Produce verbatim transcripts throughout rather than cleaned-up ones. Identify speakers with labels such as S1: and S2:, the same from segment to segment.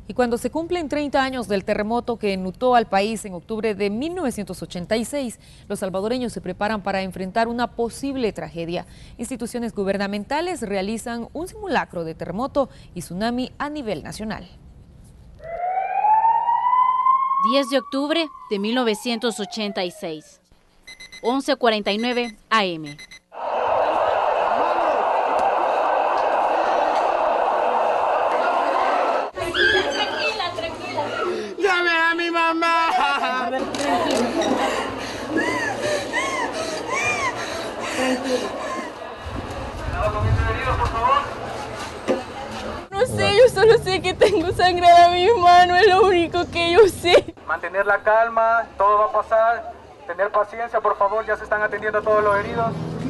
S1: Y cuando se cumplen treinta años del terremoto que enlutó al país en octubre de mil novecientos ochenta y seis, los salvadoreños se preparan para enfrentar una posible tragedia. Instituciones gubernamentales realizan un simulacro de terremoto y tsunami a nivel nacional.
S2: diez de octubre de mil novecientos ochenta y seis, once cuarenta y nueve a eme.
S3: ¡Llame a mi mamá!
S4: A ver, tranquilo. Tranquilo.
S5: No sé, yo solo sé que tengo sangrada mi mano, es lo único que yo sé.
S6: Mantener la calma, todo va a pasar. Tener paciencia, por favor, ya se están atendiendo a todos los heridos.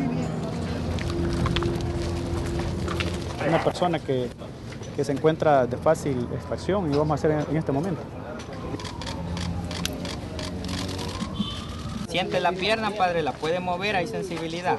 S7: Una persona que, que se encuentra de fácil extracción y lo vamos a hacer en, en este momento.
S8: Siente la pierna, padre, la puede mover, hay sensibilidad.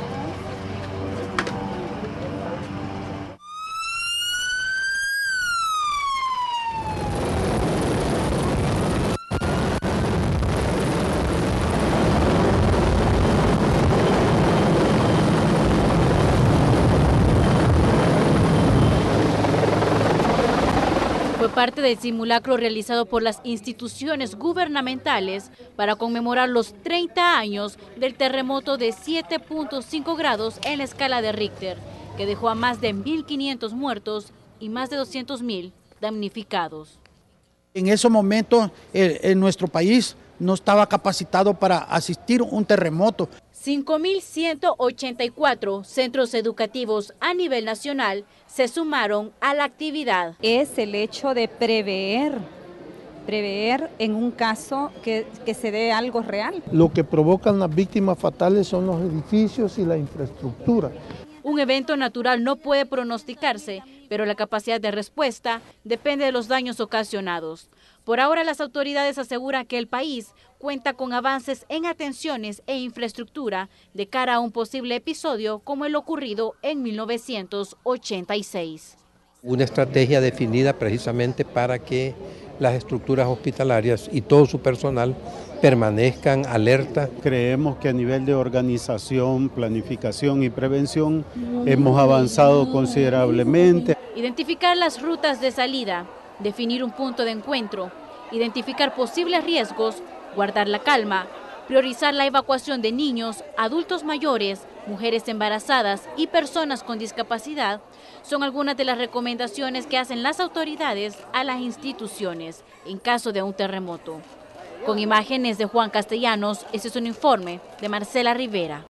S2: Fue parte del simulacro realizado por las instituciones gubernamentales para conmemorar los treinta años del terremoto de siete punto cinco grados en la escala de Richter, que dejó a más de mil quinientos muertos y más de doscientos mil damnificados.
S9: En esos momentos eh, en nuestro país no estaba capacitado para asistir a un terremoto.
S2: cinco mil ciento ochenta y cuatro centros educativos a nivel nacional se sumaron a la actividad.
S10: Es el hecho de prever, prever en un caso que, que se dé algo real.
S11: Lo que provocan las víctimas fatales son los edificios y la infraestructura.
S2: Un evento natural no puede pronosticarse, pero la capacidad de respuesta depende de los daños ocasionados. Por ahora, las autoridades aseguran que el país cuenta con avances en atenciones e infraestructura de cara a un posible episodio como el ocurrido en mil novecientos ochenta y seis.
S12: Una estrategia definida precisamente para que las estructuras hospitalarias y todo su personal permanezcan alerta.
S13: Creemos que a nivel de organización, planificación y prevención hemos avanzado considerablemente.
S2: Identificar las rutas de salida, definir un punto de encuentro, identificar posibles riesgos, guardar la calma, priorizar la evacuación de niños, adultos mayores, mujeres embarazadas y personas con discapacidad son algunas de las recomendaciones que hacen las autoridades a las instituciones en caso de un terremoto. Con imágenes de Juan Castellanos, este es un informe de Marcela Rivera.